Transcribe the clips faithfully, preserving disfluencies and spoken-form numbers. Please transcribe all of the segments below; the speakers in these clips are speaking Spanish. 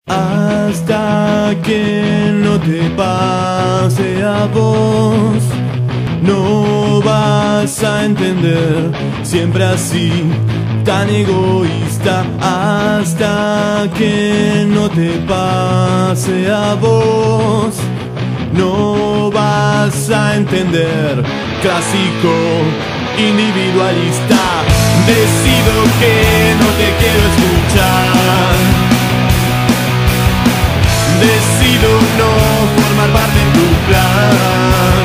Hasta que no te pase a vos, no vas a entender, siempre así, tan egoísta. Hasta que no te pase a vos, no vas a entender, clásico, individualista. Decido que no te quiero escuchar, decido no formar parte de tu plan.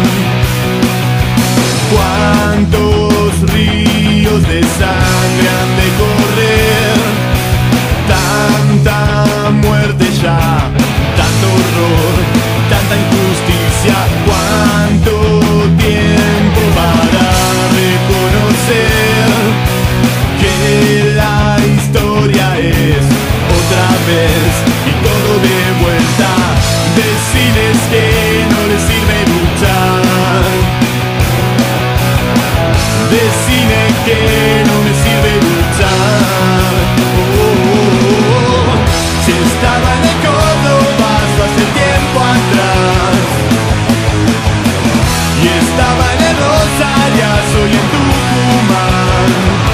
¿Cuántos ríos de sangre han de correr? Tanta muerte ya, tanto horror, tanta injusticia. ¿Cuánto tiempo para reconocer que la historia es otra vez y todo de vuelta? Decides que no le sirve luchar, decide que no me sirve luchar. Oh, oh, oh. Si estaba en el Córdoba hace tiempo atrás, y estaba en el Rosarias hoy en Tucumán.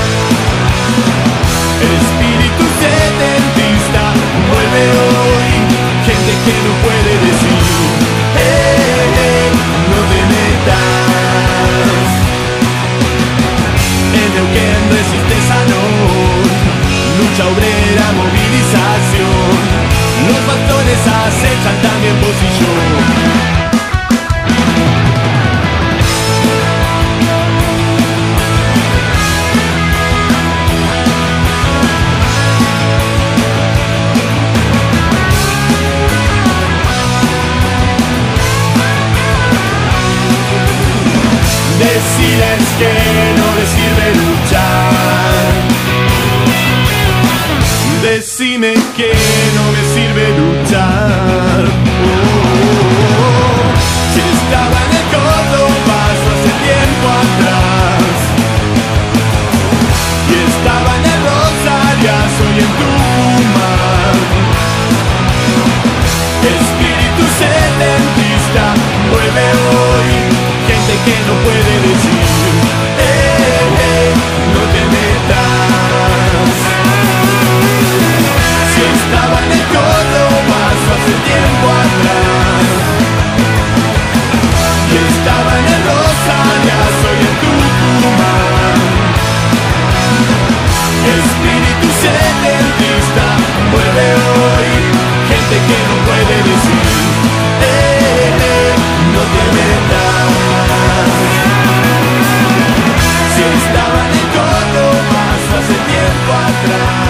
Espíritu setentista vuelve hoy, gente que no puede decir eh, eh, no te metas. En Neuquén resiste Sanón, lucha obrera, movilización. Los patrones acechan también posición. Decides que no le sirve luchar, decime que no me sirve luchar. Oh, oh, oh. Si estaba en el Córdoba hace tiempo atrás, y estaba en el Rosarias hoy en Tucumán. Espíritu setentista vuelve hoy, gente que no puede decir eh, eh, no te metas. Si estaba en el Córdoba hace tiempo atrás, y estaba en el Rosarias hoy en Tucumán. Espíritu setentista vuelve hoy, gente que no puede decir eh, eh, no te metas. Si estaba en el Córdoba hace tiempo atrás,